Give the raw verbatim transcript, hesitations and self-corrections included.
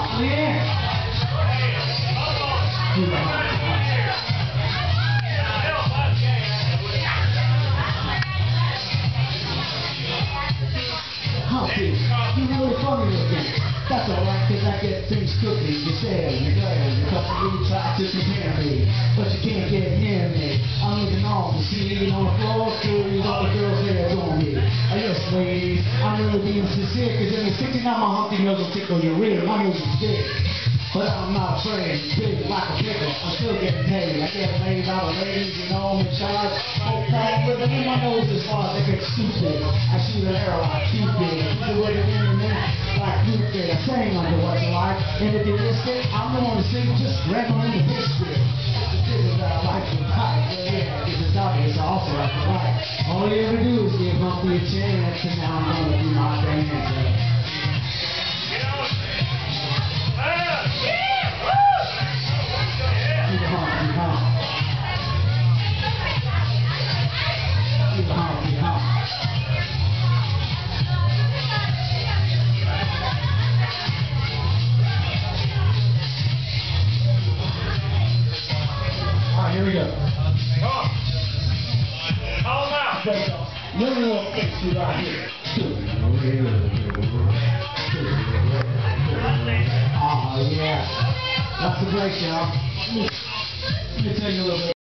Yeah. Do the Humpty Hump. Humpty, you really funny looking. That's alright, cause I get things cooking. You say, you go, you constantly try to compare me, but you can't get near me. I'm looking on the scene on the floor, curious all the girls there adore me. I yes, ladies, I'm really being sincere, cause in the sixty-nine my Humpty nose will tickle your ear. My nose is big, but I'm not afraid. Big like a pickle, I'm still getting paid. I get paid by the ladies, you know, I'm in charge. Whole time living in my nose as far as they get stupid. I shoot an arrow like Cupid. You with it in the net like Cupid. I sang under what's life, and if you missed it, I'm the one to sing, just grab them in the history. This is that I like to write, but yeah, this is obvious, I also like to write. All you ever do is give Humpty a chance, and now I'm gonna do my dance. Here we go. Come on. Call them out. Little little picture right here. Oh, yeah. That's the break, y'all.